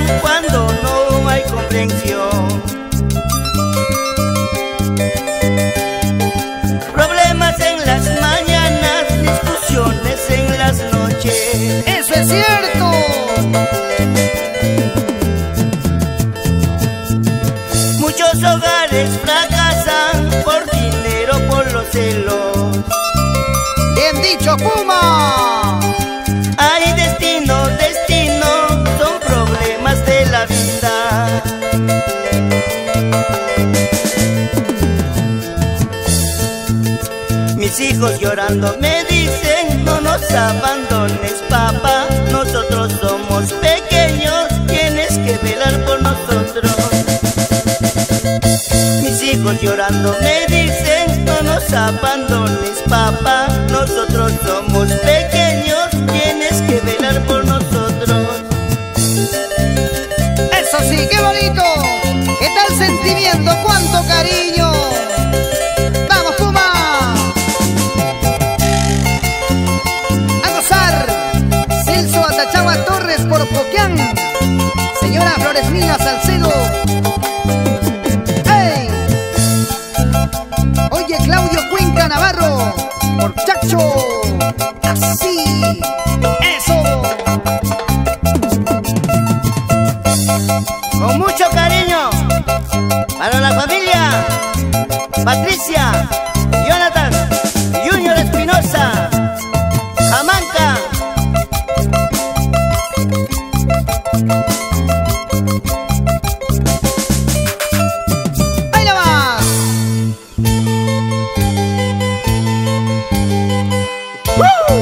cuando no hay comprensión. Problemas en las mañanas, discusiones en las noches. ¡Eso es cierto! Muchos hogares fracasan por dinero, por los celos. ¡Bien dicho, Puma! Hay destino, destino, son problemas de la vida. Mis hijos llorando me dicen: no nos abandones, papá, nosotros somos pequeños, tienes que velar por nosotros. Mis hijos llorando me dicen: no nos abandones, papá, nosotros somos pequeños, tienes que velar por nosotros. ¡Eso sí, qué bonito! ¿Qué tal sentimiento? ¡Cuánto cariño! ¡Vamos, Puma! ¡A gozar! Celso Atachagua Torres por Poquián. Señora Floresmina Salcedo. ¡Ey! Oye, Claudio Cuenca Navarro por Chacho. ¡Así! ¡Eso! Con mucho cariño para la familia Patricia, Jonathan, Junior Espinosa, Jamanca. ¡Ahí la vas! ¡Woo!